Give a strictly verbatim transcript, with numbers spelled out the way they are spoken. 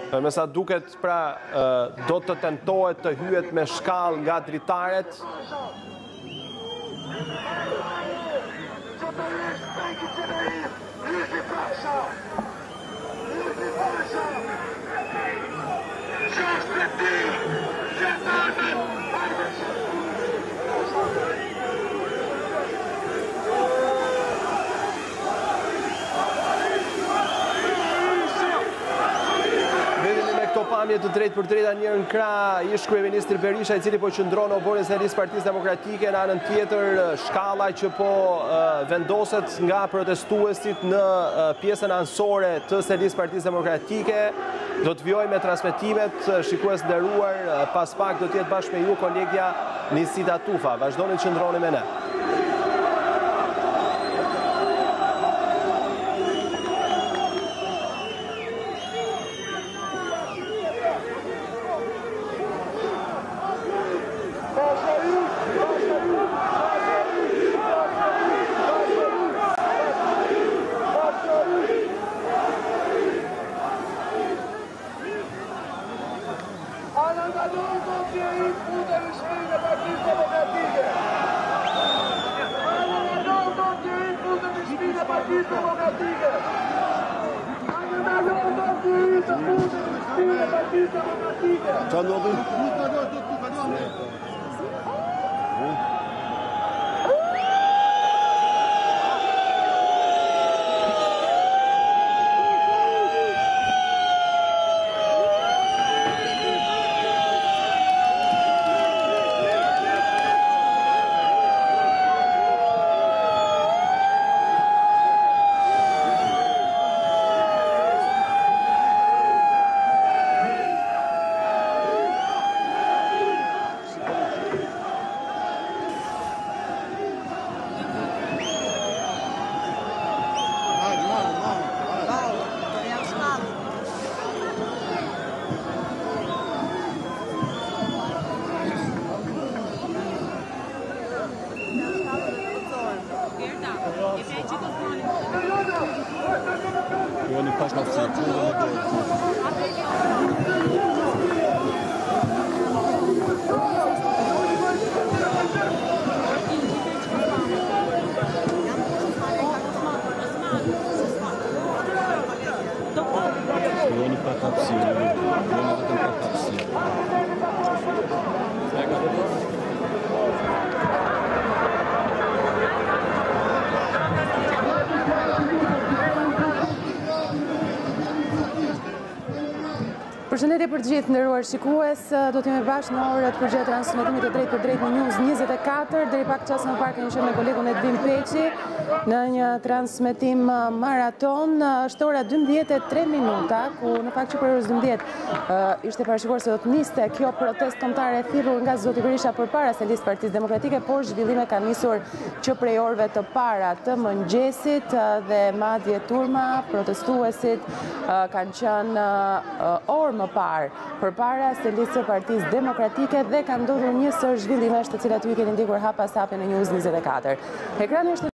Me sa duket, pra, do të tentohet të hyet me shkallë nga dritaret. Pamje të drejtë për drejta njërë në krah ish kryeministri Berisha, i cili po qëndron në oborin e listë Partisë Demokratike, në anën tjetër shkalla që po vendoset nga protestuesit në pjesën anësore të listë Partisë Demokratike. Do të vjoj me transmetimet, shikues nderuar, pas pak do të jetë bashkë me ju kolegja Nisita Tufa. Vazhdoni të qëndroni me ne. Qa ndodhi? Joni pas na fësit. Joni pa kapsi, joni vetëm pa kapsi. Përshëndetje për të gjithë nderuar shikues, do të jemi bashkë në orët për gjatë transmetimit të drejtë për drejtë në News njëzet e katër, deri pak çast më parë kemi qenë me kolegun Edvin Peqi në një transmetim maraton. Është ora dymbëdhjetë e tre minuta, ku në fakt që për orës dymbëdhjetë ishte parashikuar se do të niste kjo protestë kombëtare e thirrur nga zoti Berisha përpara se listë Partisë Demokratike, por zhvillime kanë nisur që prej orëve të para të mëngjesit dhe madje turma protestuesit kanë qenë orë më parë përpara se listë Partisë Demokratike dhe ka ndodhur një sër zhvillimesh të cilat ju i keni ndjekur hap pas hape në News njëzet e katër. Ekrani është